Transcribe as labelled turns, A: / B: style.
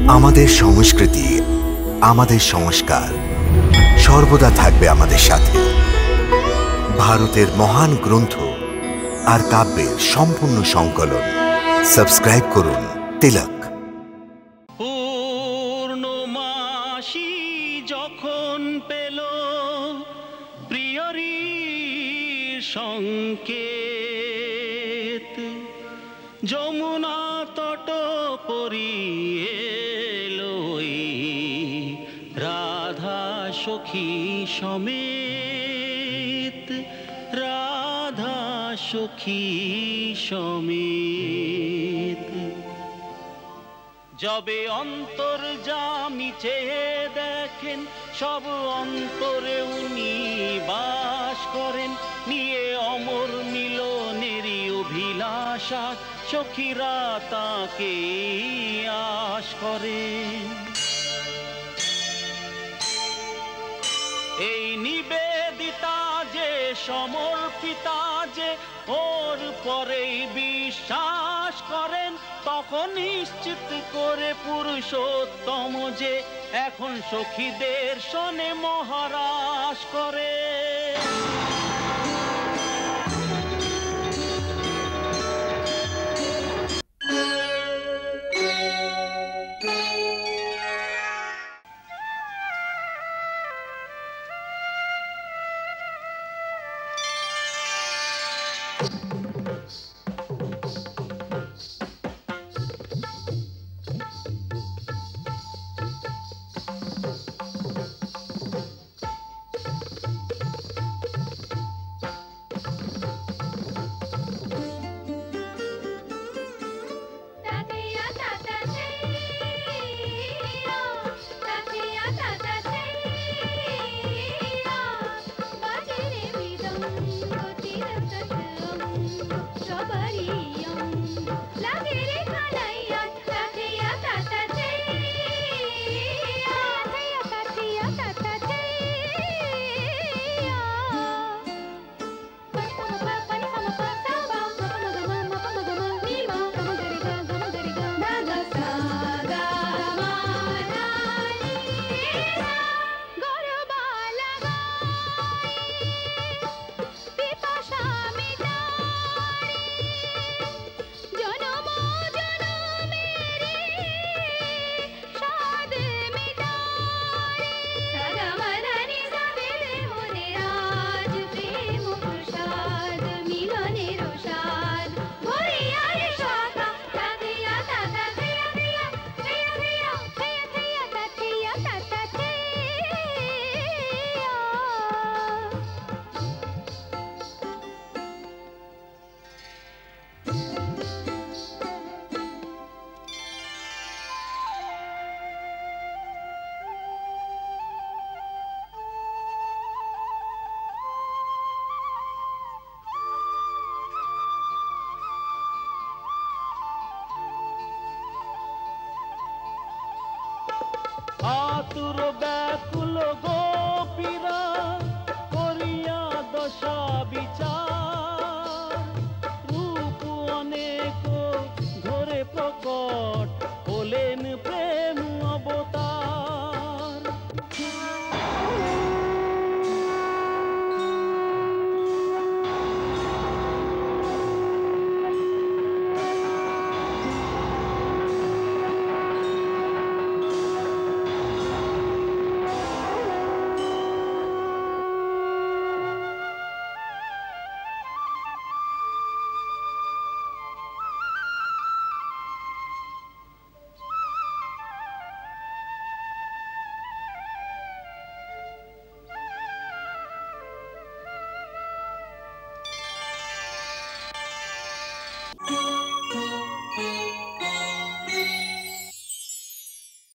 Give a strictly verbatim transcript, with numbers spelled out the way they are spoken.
A: আমাদের সংস্কৃতি, আমাদের সংস্কার সর্বদা থাকবে আমাদের সাথে। ভারতের মহান গ্রন্থ আর কাব্যের সম্পূর্ণ সংকলন। সাবস্ক্রাইব করুন তিলক।
B: পূর্ণমাসী যখন পেল প্রিয়রী সংকেত, যমুনা তট পরিয়ে রাধা সখী সমেত, রাধা সখী সমেত। যবে অন্তর জামি চেয়ে দেখেন, সব অন্তরে উনি বাস করেন, নিয়ে অমর মিলনেরই অভিলাষা সখীরা তাকে আশ করেন। এই নিবেদিতা যে সমর্পিতা যে ওর পরেই বিশ্বাস করেন, তখন নিশ্চিত করে পুরুষোত্তম যে এখন সখীদের শোনে মহারাজ করে। আতুর ব্যাকুল গোপীরা করিয়া দশা বিচার, রূপ অনেক ধরে প্রকট